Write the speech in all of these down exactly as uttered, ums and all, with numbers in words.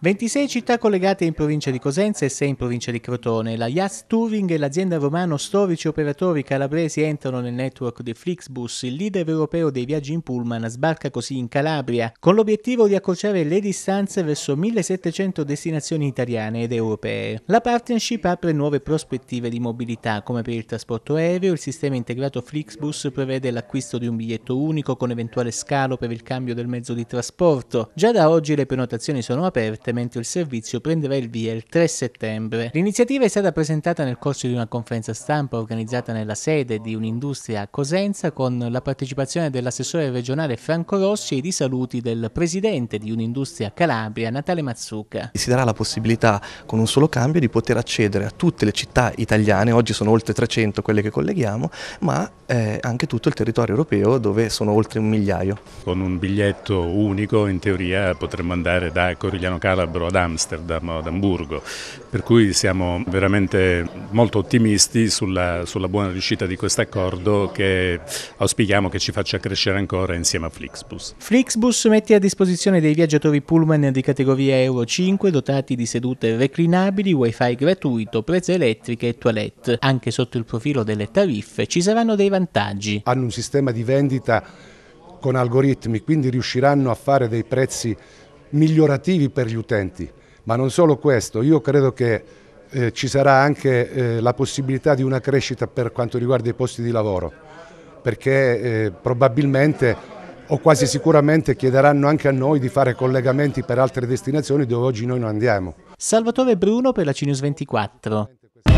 ventisei città collegate in provincia di Cosenza e sei in provincia di Crotone. La Just Touring e l'azienda romano Storici Operatori Calabresi entrano nel network di Flixbus. Il leader europeo dei viaggi in pullman sbarca così in Calabria, con l'obiettivo di accorciare le distanze verso millesettecento destinazioni italiane ed europee. La partnership apre nuove prospettive di mobilità, come per il trasporto aereo. Il sistema integrato Flixbus prevede l'acquisto di un biglietto unico con eventuale scalo per il cambio del mezzo di trasporto. Già da oggi le prenotazioni sono aperte, mentre il servizio prenderà il via il tre settembre. L'iniziativa è stata presentata nel corso di una conferenza stampa organizzata nella sede di Unindustria a Cosenza, con la partecipazione dell'assessore regionale Franco Rossi e i saluti del presidente di Unindustria Calabria, Natale Mazzucca. Si darà la possibilità, con un solo cambio, di poter accedere a tutte le città italiane, oggi sono oltre trecento quelle che colleghiamo, ma eh, anche tutto il territorio europeo, dove sono oltre un migliaio. Con un biglietto unico in teoria potremmo andare da Corigliano Calabro ad Amsterdam o ad Amburgo, per cui siamo veramente molto ottimisti sulla, sulla buona riuscita di questo accordo, che auspichiamo che ci faccia crescere ancora insieme a Flixbus. Flixbus mette a disposizione dei viaggiatori pullman di categoria Euro cinque dotati di sedute reclinabili, wifi gratuito, prese elettriche e toilette. Anche sotto il profilo delle tariffe ci saranno dei vantaggi. Hanno un sistema di vendita con algoritmi, quindi riusciranno a fare dei prezzi migliorativi per gli utenti. Ma non solo questo, io credo che eh, ci sarà anche eh, la possibilità di una crescita per quanto riguarda i posti di lavoro, perché eh, probabilmente o quasi sicuramente chiederanno anche a noi di fare collegamenti per altre destinazioni dove oggi noi non andiamo. Salvatore Bruno per la Cinews ventiquattro.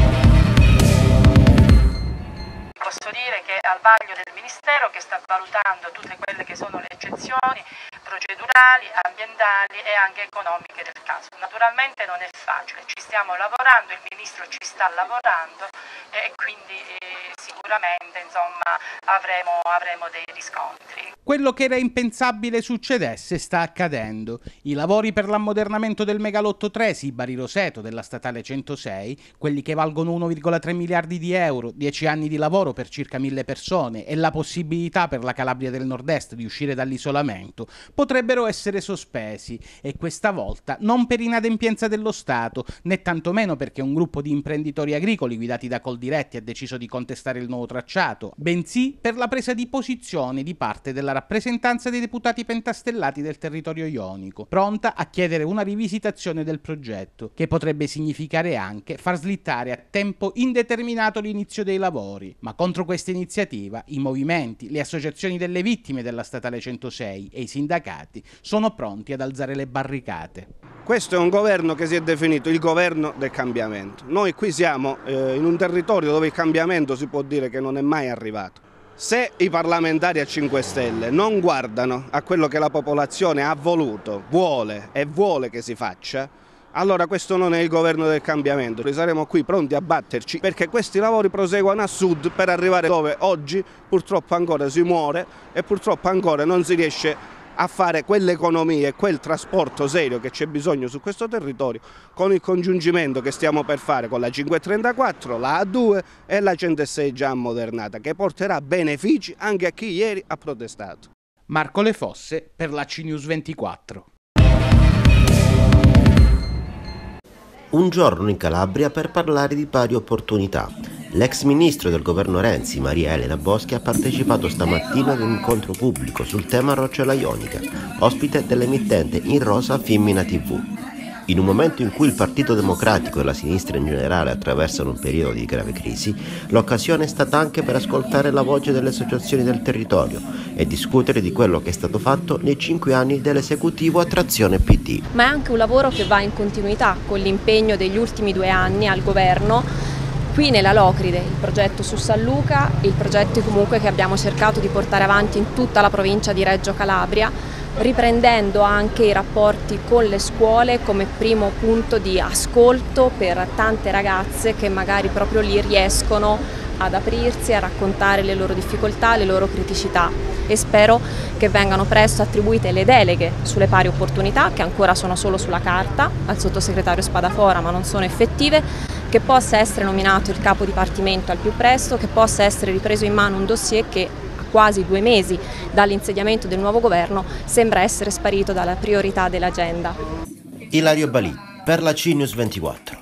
Posso dire che è al vaglio del Ministero, che sta valutando tutte quelle che sono le eccezioni procedurali, ambientali e anche economiche del caso. Naturalmente non è facile, ci stiamo lavorando, il Ministro ci sta lavorando e quindi eh, sicuramente insomma, avremo, avremo dei riscontri. Quello che era impensabile succedesse sta accadendo. I lavori per l'ammodernamento del Megalotto tre Sibari-Roseto della statale centosei, quelli che valgono uno virgola tre miliardi di euro, dieci anni di lavoro per circa mille persone e la possibilità per la Calabria del Nord-Est di uscire dall'isolamento, potrebbero essere sospesi, e questa volta non per inadempienza dello Stato, né tantomeno perché un gruppo di imprenditori agricoli guidati da Coldiretti ha deciso di contestare il nuovo tracciato, bensì per la presa di posizione di parte della rappresentanza dei deputati pentastellati del territorio ionico, pronta a chiedere una rivisitazione del progetto, che potrebbe significare anche far slittare a tempo indeterminato l'inizio dei lavori. Ma contro questa iniziativa i movimenti, le associazioni delle vittime della statale centosei e i sindacati sono pronti ad alzare le barricate. Questo è un governo che si è definito il governo del cambiamento. Noi qui siamo eh, in un territorio dove il cambiamento si può dire che non è mai arrivato. Se i parlamentari a cinque Stelle non guardano a quello che la popolazione ha voluto, vuole e vuole che si faccia, allora questo non è il governo del cambiamento. Noi saremo qui pronti a batterci perché questi lavori proseguano a sud per arrivare dove oggi purtroppo ancora si muore e purtroppo ancora non si riesce a fare quell'economia e quel trasporto serio che c'è bisogno su questo territorio, con il congiungimento che stiamo per fare con la cinquecentotrentaquattro, la A due e la centosei già ammodernata, che porterà benefici anche a chi ieri ha protestato. Marco Le Fosse per la Cinews ventiquattro. Un giorno in Calabria per parlare di pari opportunità. L'ex ministro del governo Renzi, Maria Elena Boschi, ha partecipato stamattina ad un incontro pubblico sul tema Rocciola Ionica, ospite dell'emittente In Rosa Femmina tivù. In un momento in cui il Partito Democratico e la sinistra in generale attraversano un periodo di grave crisi, l'occasione è stata anche per ascoltare la voce delle associazioni del territorio e discutere di quello che è stato fatto nei cinque anni dell'esecutivo a trazione P D. Ma è anche un lavoro che va in continuità con l'impegno degli ultimi due anni al governo. Qui nella Locride, il progetto su San Luca, il progetto comunque che abbiamo cercato di portare avanti in tutta la provincia di Reggio Calabria, riprendendo anche i rapporti con le scuole come primo punto di ascolto per tante ragazze che magari proprio lì riescono ad aprirsi, a raccontare le loro difficoltà, le loro criticità, e spero che vengano presto attribuite le deleghe sulle pari opportunità, che ancora sono solo sulla carta, al sottosegretario Spadafora, ma non sono effettive, che possa essere nominato il capo dipartimento al più presto, che possa essere ripreso in mano un dossier che a quasi due mesi dall'insediamento del nuovo governo sembra essere sparito dalla priorità dell'agenda. Ilario Balì, per la C News ventiquattro.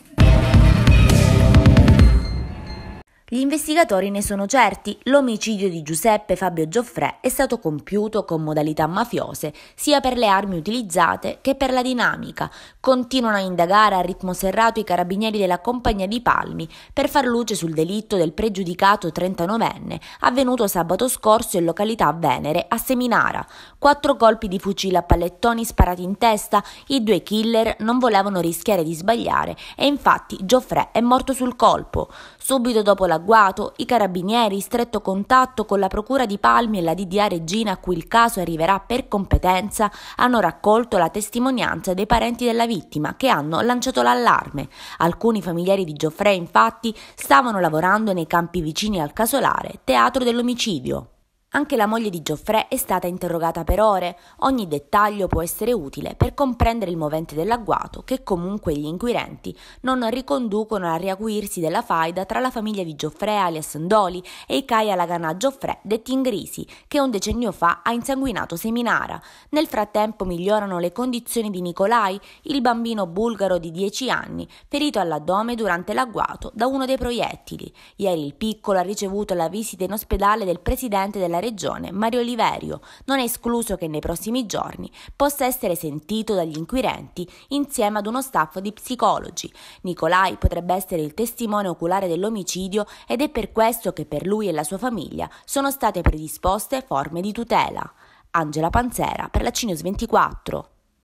Gli investigatori ne sono certi, l'omicidio di Giuseppe Fabio Gioffrè è stato compiuto con modalità mafiose, sia per le armi utilizzate che per la dinamica. Continuano a indagare a ritmo serrato i carabinieri della Compagnia di Palmi per far luce sul delitto del pregiudicato trentanovenne, avvenuto sabato scorso in località Venere, a Seminara. Quattro colpi di fucile a pallettoni sparati in testa, i due killer non volevano rischiare di sbagliare e infatti Gioffrè è morto sul colpo. Subito dopo l'agguato, i carabinieri, in stretto contatto con la Procura di Palmi e la D D A Regina a cui il caso arriverà per competenza, hanno raccolto la testimonianza dei parenti della vittima che hanno lanciato l'allarme. Alcuni familiari di Gioffrè, infatti, stavano lavorando nei campi vicini al casolare, teatro dell'omicidio. Anche la moglie di Gioffrè è stata interrogata per ore. Ogni dettaglio può essere utile per comprendere il movente dell'agguato, che comunque gli inquirenti non riconducono al riacuirsi della faida tra la famiglia di Gioffrè alias Ndoli e i Caia Laganà Gioffrè, detti Ingrisi, che un decennio fa ha insanguinato Seminara. Nel frattempo migliorano le condizioni di Nicolai, il bambino bulgaro di dieci anni, ferito all'addome durante l'agguato da uno dei proiettili. Ieri il piccolo ha ricevuto la visita in ospedale del presidente della regione, Mario Oliverio. Non è escluso che nei prossimi giorni possa essere sentito dagli inquirenti insieme ad uno staff di psicologi. Nicolai potrebbe essere il testimone oculare dell'omicidio ed è per questo che per lui e la sua famiglia sono state predisposte forme di tutela. Angela Panzera per la C News ventiquattro.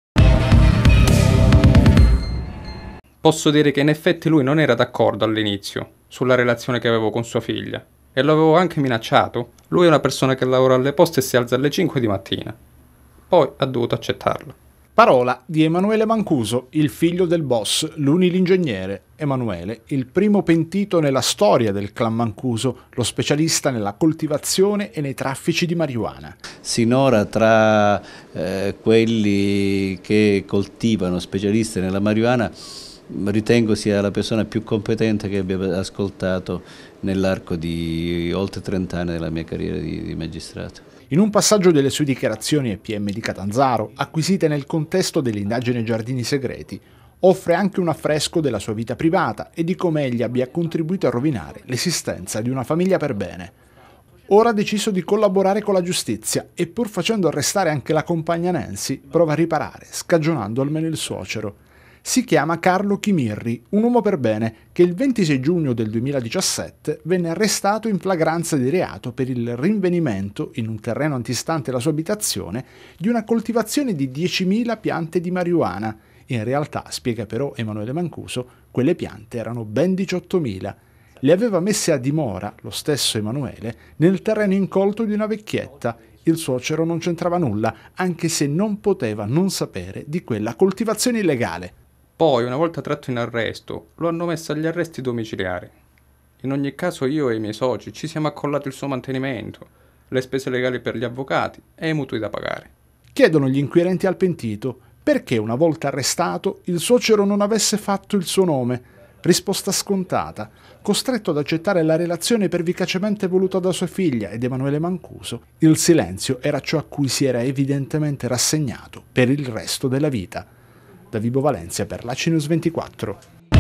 Posso dire che in effetti lui non era d'accordo all'inizio sulla relazione che avevo con sua figlia. E lo avevo anche minacciato. Lui è una persona che lavora alle poste e si alza alle cinque di mattina. Poi ha dovuto accettarlo. Parola di Emanuele Mancuso, il figlio del boss, l'unilingegnere. Emanuele, il primo pentito nella storia del clan Mancuso, lo specialista nella coltivazione e nei traffici di marijuana. Sinora tra eh, quelli che coltivano, specialisti nella marijuana, ritengo sia la persona più competente che abbia ascoltato nell'arco di oltre trenta anni della mia carriera di, di magistrato. In un passaggio delle sue dichiarazioni ai P M di Catanzaro, acquisite nel contesto dell'indagine ai Giardini Segreti, offre anche un affresco della sua vita privata e di come egli abbia contribuito a rovinare l'esistenza di una famiglia per bene. Ora ha deciso di collaborare con la giustizia e, pur facendo arrestare anche la compagna Nancy, prova a riparare, scagionando almeno il suocero. Si chiama Carlo Chimirri, un uomo per bene che il ventisei giugno del duemiladiciassette venne arrestato in flagranza di reato per il rinvenimento, in un terreno antistante la sua abitazione, di una coltivazione di diecimila piante di marijuana. In realtà, spiega però Emanuele Mancuso, quelle piante erano ben diciottomila. Le aveva messe a dimora, lo stesso Emanuele, nel terreno incolto di una vecchietta. Il suocero non c'entrava nulla, anche se non poteva non sapere di quella coltivazione illegale. Poi, una volta tratto in arresto, lo hanno messo agli arresti domiciliari. In ogni caso io e i miei soci ci siamo accollati il suo mantenimento, le spese legali per gli avvocati e i mutui da pagare. Chiedono gli inquirenti al pentito perché una volta arrestato il suocero non avesse fatto il suo nome. Risposta scontata, costretto ad accettare la relazione pervicacemente voluta da sua figlia ed Emanuele Mancuso, il silenzio era ciò a cui si era evidentemente rassegnato per il resto della vita. Da Vibo Valencia per la C News ventiquattro.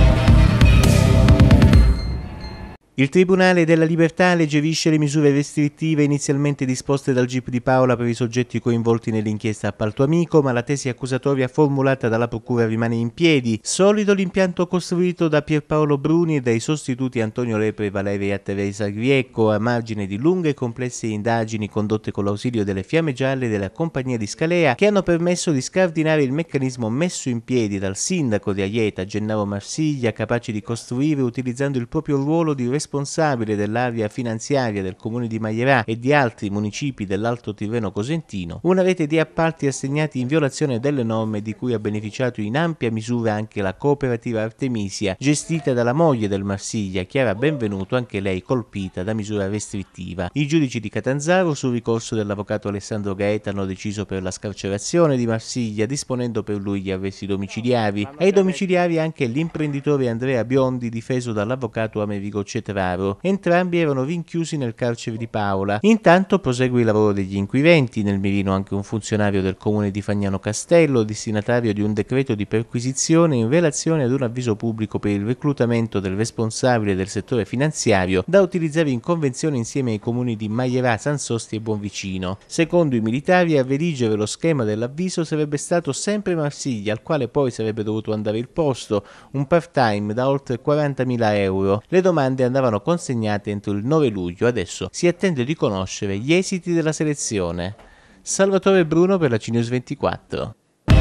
Il Tribunale della Libertà alleggerisce le misure restrittive inizialmente disposte dal G I P di Paola per i soggetti coinvolti nell'inchiesta Appalto Amico, ma la tesi accusatoria formulata dalla Procura rimane in piedi. Solido l'impianto costruito da Pierpaolo Bruni e dai sostituti Antonio Lepre e Valeria Teresa Griecco, a margine di lunghe e complesse indagini condotte con l'ausilio delle Fiamme Gialle della Compagnia di Scalea, che hanno permesso di scardinare il meccanismo messo in piedi dal sindaco di Aieta, Gennaro Marsiglia, capace di costruire utilizzando il proprio ruolo di responsabile dell'area finanziaria del comune di Maierà e di altri municipi dell'Alto Tirreno Cosentino, una rete di appalti assegnati in violazione delle norme di cui ha beneficiato in ampia misura anche la cooperativa Artemisia, gestita dalla moglie del Marsiglia, Chiara Benvenuto, anche lei colpita da misura restrittiva. I giudici di Catanzaro, sul ricorso dell'avvocato Alessandro Gaeta, hanno deciso per la scarcerazione di Marsiglia, disponendo per lui gli arresti domiciliari. Ai domiciliari anche l'imprenditore Andrea Biondi, difeso dall'avvocato Amerigo Cetra Centraro. Entrambi erano rinchiusi nel carcere di Paola. Intanto prosegue il lavoro degli inquirenti, nel mirino anche un funzionario del comune di Fagnano Castello, destinatario di un decreto di perquisizione in relazione ad un avviso pubblico per il reclutamento del responsabile del settore finanziario da utilizzare in convenzione insieme ai comuni di Maierà, San Sosti e Buonvicino. Secondo i militari, a redigere lo schema dell'avviso sarebbe stato sempre Marsiglia, al quale poi sarebbe dovuto andare il posto, un part-time da oltre quarantamila euro. Le domande andavano consegnate entro il nove luglio, adesso si attende di conoscere gli esiti della selezione. Salvatore Bruno per la Cinews ventiquattro.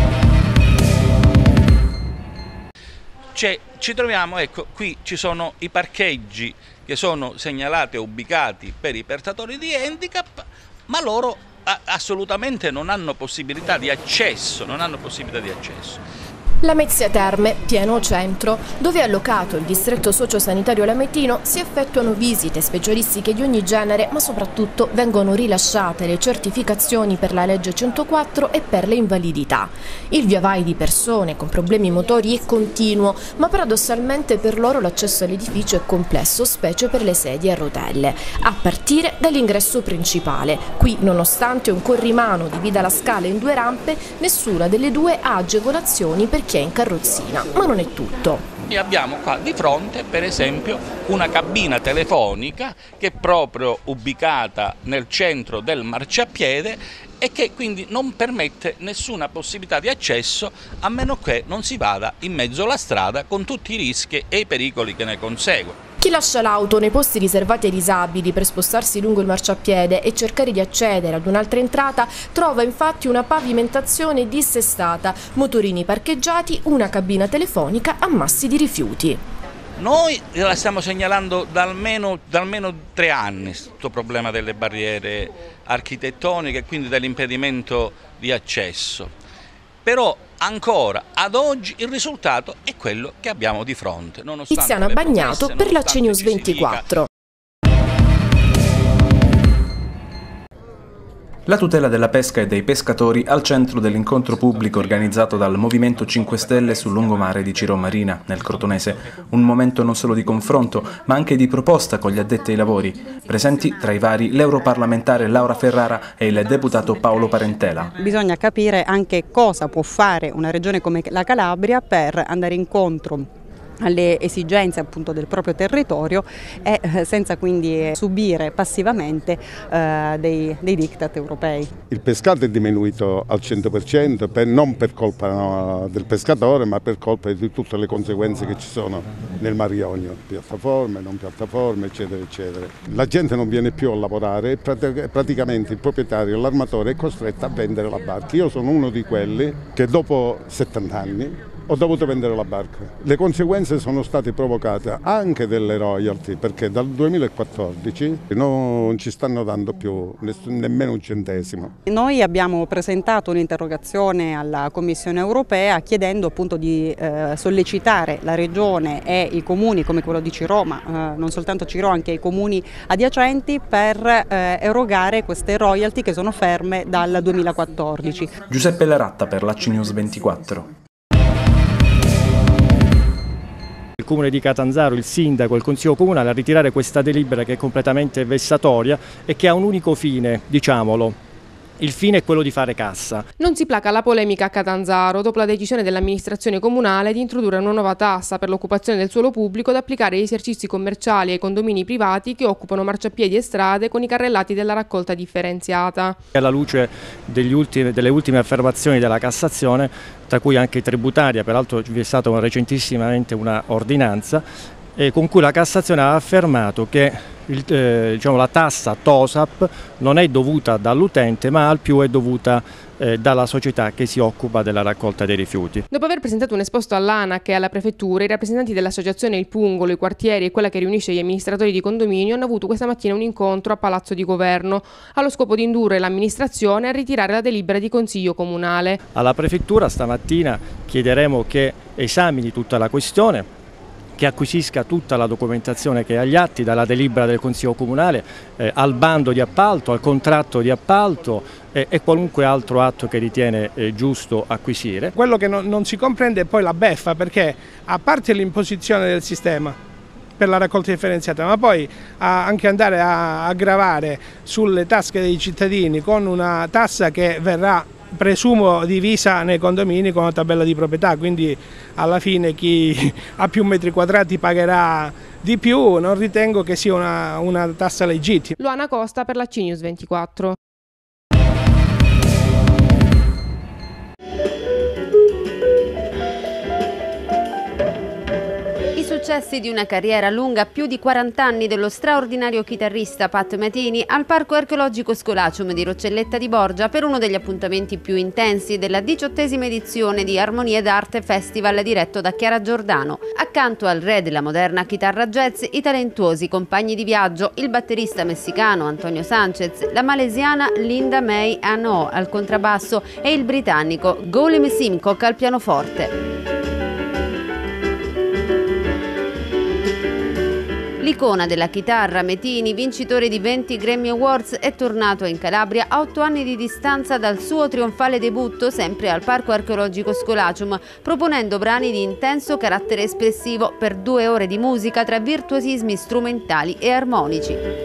Cioè, ci troviamo, ecco, qui ci sono i parcheggi che sono segnalati e ubicati per i portatori di handicap, ma loro a- assolutamente non hanno possibilità di accesso, non hanno possibilità di accesso. Lamezia Terme, pieno centro, dove è allocato il distretto sociosanitario lametino, si effettuano visite specialistiche di ogni genere, ma soprattutto vengono rilasciate le certificazioni per la legge centoquattro e per le invalidità. Il via vai di persone con problemi motori è continuo, ma paradossalmente per loro l'accesso all'edificio è complesso, specie per le sedie a rotelle, a partire dall'ingresso principale. Qui, nonostante un corrimano divida la scala in due rampe, nessuna delle due ha agevolazioni per chi è in carrozzina, ma non è tutto. E abbiamo qua di fronte, per esempio, una cabina telefonica che è proprio ubicata nel centro del marciapiede e che quindi non permette nessuna possibilità di accesso a meno che non si vada in mezzo alla strada con tutti i rischi e i pericoli che ne conseguono. Chi lascia l'auto nei posti riservati ai disabili per spostarsi lungo il marciapiede e cercare di accedere ad un'altra entrata trova infatti una pavimentazione dissestata, motorini parcheggiati, una cabina telefonica, ammassi di rifiuti. Noi la stiamo segnalando da almeno, da almeno tre anni, questo problema delle barriere architettoniche e quindi dell'impedimento di accesso. Però ancora ad oggi il risultato è quello che abbiamo di fronte. Tiziana Bagnato per la Cinews ventiquattro. La tutela della pesca e dei pescatori al centro dell'incontro pubblico organizzato dal Movimento cinque Stelle sul lungomare di Cirò Marina, nel Crotonese. Un momento non solo di confronto, ma anche di proposta con gli addetti ai lavori. Presenti tra i vari l'europarlamentare Laura Ferrara e il deputato Paolo Parentela. Bisogna capire anche cosa può fare una regione come la Calabria per andare incontro alle esigenze appunto del proprio territorio e eh, senza quindi subire passivamente eh, dei, dei diktat europei. Il pescato è diminuito al cento per cento, per, non per colpa no, del pescatore, ma per colpa di tutte le conseguenze che ci sono nel Mar Ionio, piattaforme, non piattaforme, eccetera, eccetera. La gente non viene più a lavorare e praticamente il proprietario, l'armatore è costretto a vendere la barca. Io sono uno di quelli che dopo settanta anni ho dovuto vendere la barca. Le conseguenze sono state provocate anche delle royalty, perché dal duemilaquattordici non ci stanno dando più nemmeno un centesimo. Noi abbiamo presentato un'interrogazione alla Commissione europea chiedendo appunto di eh, sollecitare la regione e i comuni come quello di Cirò, ma eh, non soltanto Cirò, anche i comuni adiacenti, per eh, erogare queste royalty che sono ferme dal duemilaquattordici. Giuseppe Laratta per la Cinews ventiquattro. Il Comune di Catanzaro, il Sindaco, il Consiglio Comunale a ritirare questa delibera che è completamente vessatoria e che ha un unico fine, diciamolo. Il fine è quello di fare cassa. Non si placa la polemica a Catanzaro dopo la decisione dell'amministrazione comunale di introdurre una nuova tassa per l'occupazione del suolo pubblico da applicare agli esercizi commerciali e ai condomini privati che occupano marciapiedi e strade con i carrellati della raccolta differenziata. Alla luce degli ultimi, delle ultime affermazioni della Cassazione, tra cui anche tributaria, peraltro vi è stata recentissimamente una ordinanza, eh, con cui la Cassazione ha affermato che il, eh, diciamo, la tassa TOSAP non è dovuta dall'utente ma al più è dovuta eh, dalla società che si occupa della raccolta dei rifiuti. Dopo aver presentato un esposto all'ANAC e alla prefettura, i rappresentanti dell'associazione Il Pungolo, i quartieri e quella che riunisce gli amministratori di condominio hanno avuto questa mattina un incontro a Palazzo di Governo allo scopo di indurre l'amministrazione a ritirare la delibera di Consiglio Comunale. Alla prefettura stamattina chiederemo che esamini tutta la questione, che acquisisca tutta la documentazione che è agli atti, dalla delibera del Consiglio Comunale eh, al bando di appalto, al contratto di appalto eh, e qualunque altro atto che ritiene eh, giusto acquisire. Quello che non, non si comprende è poi la beffa, perché a parte l'imposizione del sistema, per la raccolta differenziata, ma poi a, anche andare a, a gravare sulle tasche dei cittadini con una tassa che verrà, presumo, divisa nei condomini con una tabella di proprietà, quindi alla fine chi ha più metri quadrati pagherà di più. Non ritengo che sia una, una tassa legittima. Luana Costa per la C News ventiquattro. I successi di una carriera lunga, più di quaranta anni, dello straordinario chitarrista Pat Metheny al Parco Archeologico Scolacium di Roccelletta di Borgia per uno degli appuntamenti più intensi della diciottesima edizione di Armonie d'Arte Festival diretto da Chiara Giordano. Accanto al re della moderna chitarra jazz, i talentuosi compagni di viaggio, il batterista messicano Antonio Sanchez, la malesiana Linda May Ano al contrabbasso e il britannico Golem Simcock al pianoforte. L'icona della chitarra, Metheny, vincitore di venti Grammy Awards, è tornato in Calabria a otto anni di distanza dal suo trionfale debutto sempre al Parco Archeologico Scolacium, proponendo brani di intenso carattere espressivo per due ore di musica tra virtuosismi strumentali e armonici.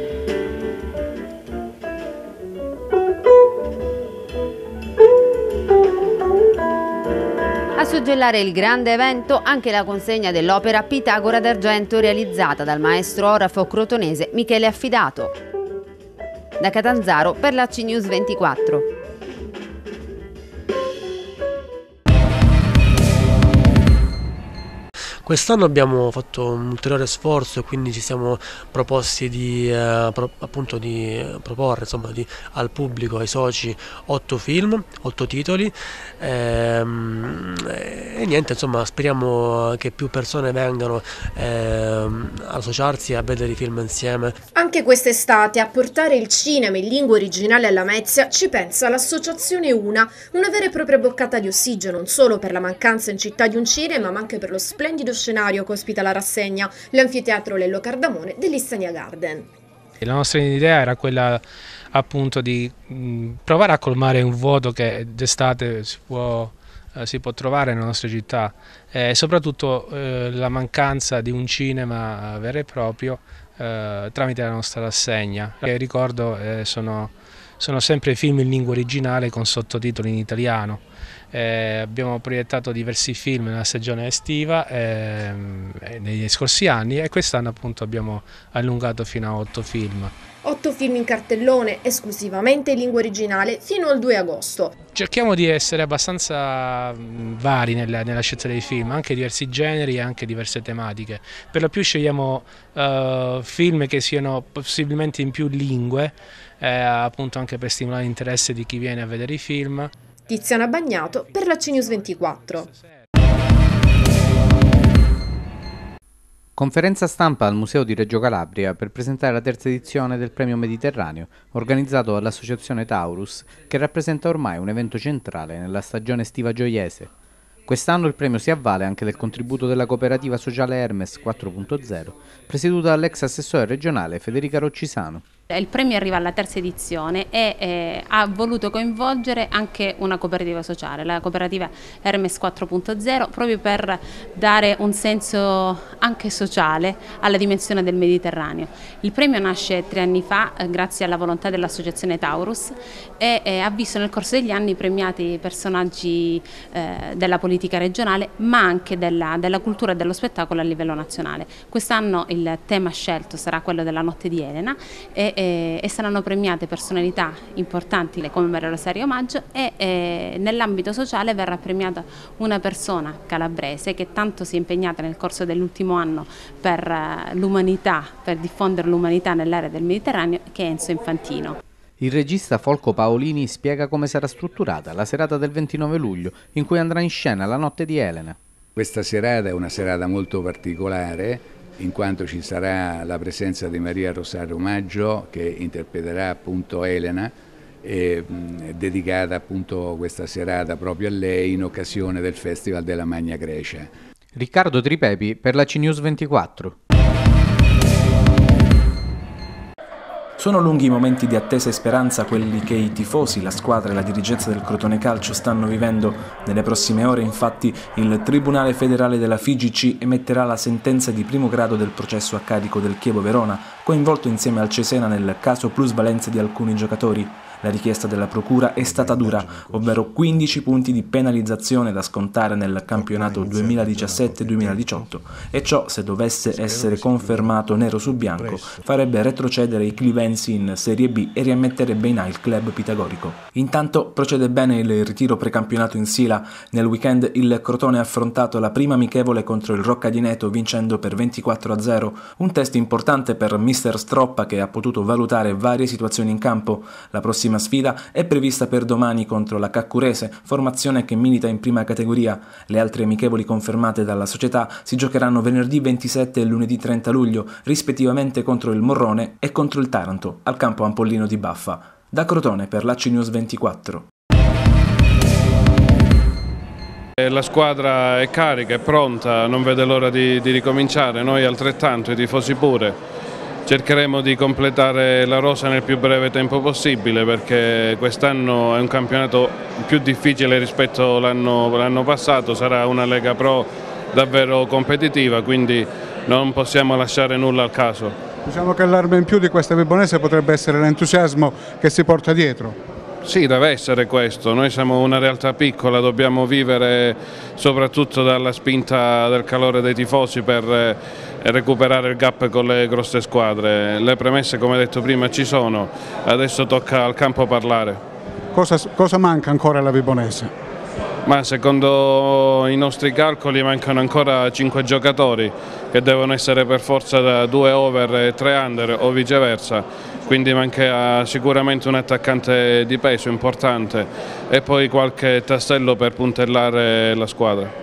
A suggellare il grande evento anche la consegna dell'opera Pitagora d'Argento realizzata dal maestro orafo crotonese Michele Affidato. Da Catanzaro per la C News ventiquattro. Quest'anno abbiamo fatto un ulteriore sforzo e quindi ci siamo proposti di, eh, pro, appunto di proporre insomma, di, al pubblico, ai soci, otto film, otto titoli ehm, e niente, insomma speriamo che più persone vengano ehm, ad associarsi e a vedere i film insieme. Anche quest'estate a portare il cinema in lingua originale alla Lamezia ci pensa l'associazione Una, una vera e propria boccata di ossigeno non solo per la mancanza in città di un cinema ma anche per lo splendido scenario che ospita la rassegna, l'anfiteatro Lello Cardamone dell'Istania Garden. La nostra idea era quella appunto di mh, provare a colmare un vuoto che d'estate si può, eh, si può trovare nella nostra città e soprattutto eh, la mancanza di un cinema vero e proprio eh, tramite la nostra rassegna. E ricordo eh, sono, sono sempre film in lingua originale con sottotitoli in italiano. Eh, abbiamo proiettato diversi film nella stagione estiva eh, negli scorsi anni e quest'anno appunto abbiamo allungato fino a otto film. Otto film in cartellone, esclusivamente in lingua originale, fino al due agosto. Cerchiamo di essere abbastanza vari nella, nella scelta dei film, anche diversi generi e anche diverse tematiche. Per lo più scegliamo uh, film che siano possibilmente in più lingue, eh, appunto anche per stimolare l'interesse di chi viene a vedere i film. Tiziana Bagnato per la C News ventiquattro. Conferenza stampa al Museo di Reggio Calabria per presentare la terza edizione del Premio Mediterraneo, organizzato dall'Associazione Taurus, che rappresenta ormai un evento centrale nella stagione estiva gioiese. Quest'anno il premio si avvale anche del contributo della cooperativa sociale Hermes quattro punto zero, presieduta dall'ex assessore regionale Federica Roccisano. Il premio arriva alla terza edizione e eh, ha voluto coinvolgere anche una cooperativa sociale, la cooperativa Hermes quattro punto zero, proprio per dare un senso anche sociale alla dimensione del Mediterraneo. Il premio nasce tre anni fa eh, grazie alla volontà dell'Associazione Taurus e eh, ha visto nel corso degli anni premiati personaggi eh, della politica regionale ma anche della, della cultura e dello spettacolo a livello nazionale. Quest'anno il tema scelto sarà quello della Notte di Elena e E, e saranno premiate personalità importanti come Maria Rosario Maggio e, e nell'ambito sociale verrà premiata una persona calabrese che tanto si è impegnata nel corso dell'ultimo anno per uh, l'umanità, per diffondere l'umanità nell'area del Mediterraneo, che è Enzo Infantino. Il regista Folco Paolini spiega come sarà strutturata la serata del ventinove luglio, in cui andrà in scena La Notte di Elena. Questa serata è una serata molto particolare, in quanto ci sarà la presenza di Maria Rosario Maggio che interpreterà appunto Elena, e, mh, dedicata appunto questa serata proprio a lei in occasione del Festival della Magna Grecia. Riccardo Tripepi per la C News ventiquattro. Sono lunghi i momenti di attesa e speranza quelli che i tifosi, la squadra e la dirigenza del Crotone Calcio stanno vivendo. Nelle prossime ore, infatti, il Tribunale Federale della F I G C emetterà la sentenza di primo grado del processo a carico del Chievo Verona, coinvolto insieme al Cesena nel caso plusvalenza di alcuni giocatori. La richiesta della procura è stata dura, ovvero quindici punti di penalizzazione da scontare nel campionato duemiladiciassette duemiladiciotto, e ciò, se dovesse essere confermato nero su bianco, farebbe retrocedere i Clivensi in Serie B e riammetterebbe in A il club pitagorico. Intanto procede bene il ritiro precampionato in Sila. Nel weekend il Crotone ha affrontato la prima amichevole contro il Rocca di Neto vincendo per ventiquattro a zero, un test importante per mister Stroppa, che ha potuto valutare varie situazioni in campo. La prossima La sfida è prevista per domani contro la Caccurese, formazione che milita in prima categoria. Le altre amichevoli confermate dalla società si giocheranno venerdì ventisette e lunedì trenta luglio, rispettivamente contro il Morrone e contro il Taranto, al campo Ampollino di Baffa. Da Crotone per l'A C News ventiquattro. La squadra è carica, è pronta, non vede l'ora di, di ricominciare, noi altrettanto, i tifosi pure. Cercheremo di completare la rosa nel più breve tempo possibile, perché quest'anno è un campionato più difficile rispetto all'anno passato, sarà una Lega Pro davvero competitiva, quindi non possiamo lasciare nulla al caso. Diciamo che l'arma in più di questa Vibonese potrebbe essere l'entusiasmo che si porta dietro. Sì, deve essere questo, noi siamo una realtà piccola, dobbiamo vivere soprattutto dalla spinta del calore dei tifosi per recuperare il gap con le grosse squadre. Le premesse, come detto prima, ci sono, adesso tocca al campo parlare. Cosa, cosa manca ancora alla Vibonese? Ma secondo i nostri calcoli mancano ancora cinque giocatori che devono essere per forza da due over e tre under o viceversa, quindi manca sicuramente un attaccante di peso importante e poi qualche tassello per puntellare la squadra.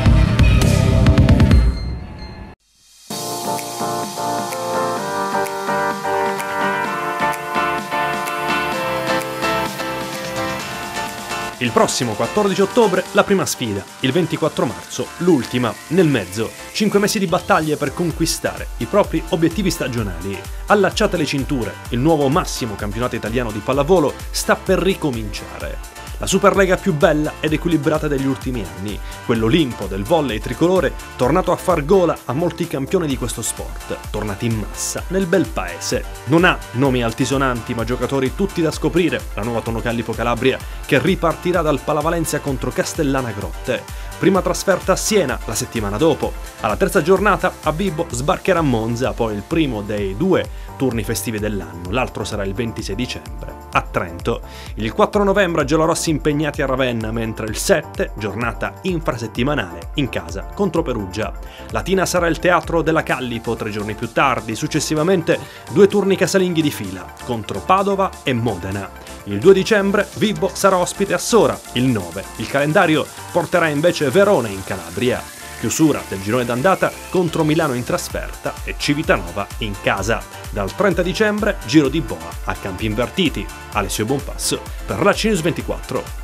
Il prossimo quattordici ottobre la prima sfida, il ventiquattro marzo l'ultima, nel mezzo, cinque mesi di battaglie per conquistare i propri obiettivi stagionali. Allacciate le cinture, il nuovo massimo campionato italiano di pallavolo sta per ricominciare. La Superlega più bella ed equilibrata degli ultimi anni, quell'Olimpo del volley tricolore tornato a far gola a molti campioni di questo sport, tornati in massa nel bel paese. Non ha nomi altisonanti ma giocatori tutti da scoprire, la nuova Tono Callipo Calabria che ripartirà dal Palavalenzia contro Castellana Grotte. Prima trasferta a Siena la settimana dopo. Alla terza giornata a Bibbo sbarcherà a Monza, poi il primo dei due turni festivi dell'anno, l'altro sarà il ventisei dicembre a Trento. Il quattro novembre giallorossi impegnati a Ravenna, mentre il sette, giornata infrasettimanale, in casa contro Perugia. Latina sarà il teatro della Callipo tre giorni più tardi, successivamente due turni casalinghi di fila contro Padova e Modena. Il due dicembre Bibbo sarà ospite a Sora, il nove. Il calendario porterà invece Verona in Calabria. Chiusura del girone d'andata contro Milano in trasferta e Civitanova in casa. Dal trenta dicembre Giro di Boa a Campi Invertiti. Alessio Bonpasso per l'A C News ventiquattro.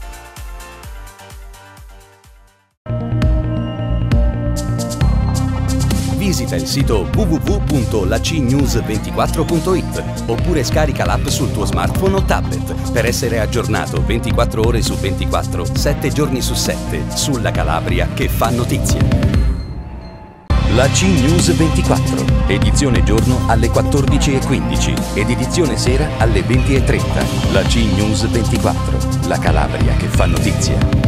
Visita il sito w w w punto la c news ventiquattro punto i t oppure scarica l'app sul tuo smartphone o tablet per essere aggiornato ventiquattro ore su ventiquattro, sette giorni su sette sulla Calabria che fa notizia. La C News ventiquattro, edizione giorno alle quattordici e quindici ed edizione sera alle venti e trenta. La C News ventiquattro, la Calabria che fa notizia.